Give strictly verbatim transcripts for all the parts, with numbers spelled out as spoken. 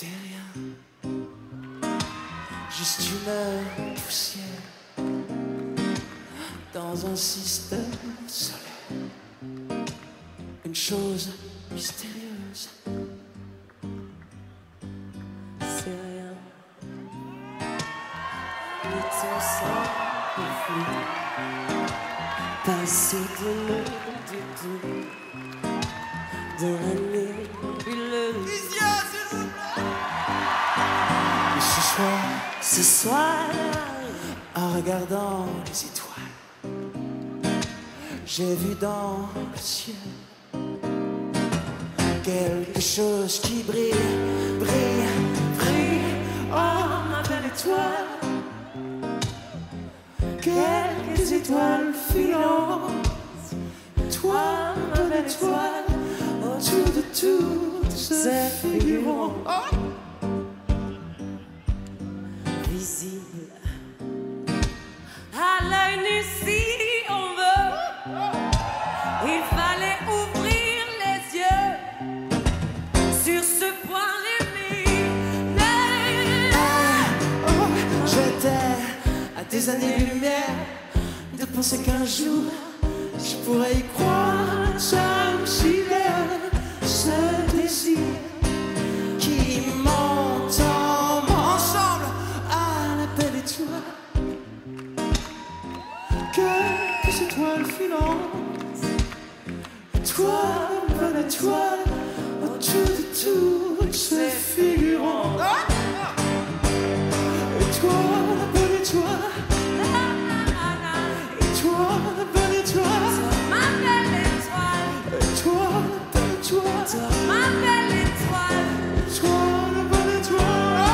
T'es rien, juste une poussière dans un système solaire, une chose mystérieuse. C'est rien, ni ton sang flou, pas soutenu du tout dans la nébuleuse. Et ce soir, Ce soir, en regardant les étoiles, j'ai vu dans le ciel quelque chose qui brille, brille, brille. Oh, ma belle étoile, quelques étoiles filantes. Toi, ma belle étoile, autour de toutes ces figurants. Oh! visible à l'œil nu si on veut. Il fallait ouvrir les yeux sur ce point lumineux. Oh, j'étais à des années-lumière de penser qu'un jour je pourrais y croire. Ça me sidère, ce désir qui m'entend ensemble à la belle étoile. Quelques étoiles filantes, toi, bonne étoile, autour de toutes ces figurants. Et toi, bonne étoile, et toi, bonne étoile, Ma belle étoile, et toi, bonne étoile, ma belle étoile. et toi, bonne étoile.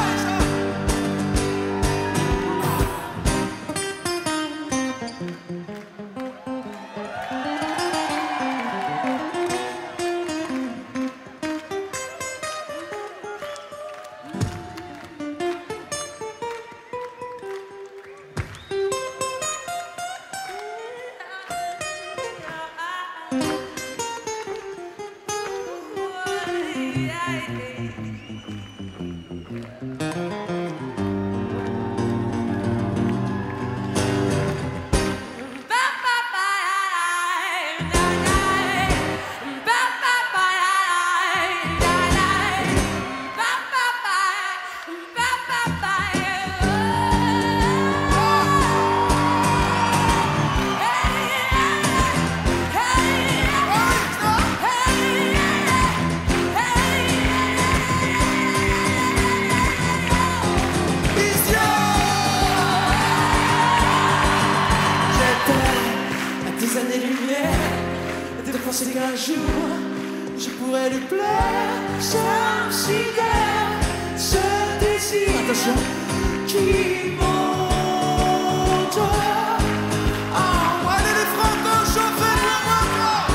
Des années-lumière de penser qu'un jour je pourrais lui plaire. Ça me sidère, ce désir. Attention, qui monte. Oh, allez les Franco, chauffez-moi encore.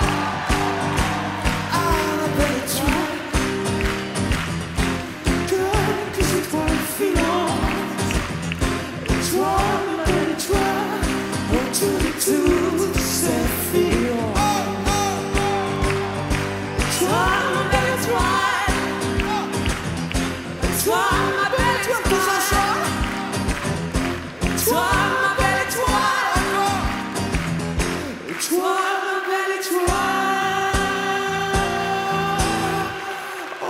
Ah, la belle étoile, quelques étoiles filantes. Et toi, ma belle étoile, autour de toutes ces figurants. Toi, ma belle étoile, toi, ma belle étoile, Tous ensemble. toi, ma belle étoile, Et toi, ma belle étoile. Oh.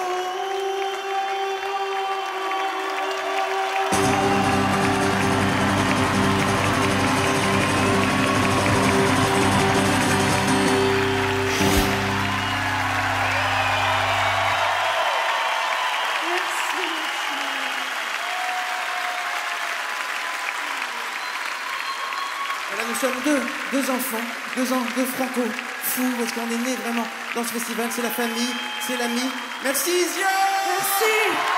Et là, nous sommes deux, deux enfants, deux ans, deux franco fous, parce qu'on est nés vraiment dans ce festival. C'est la famille, c'est l'ami. Merci, Isia. merci.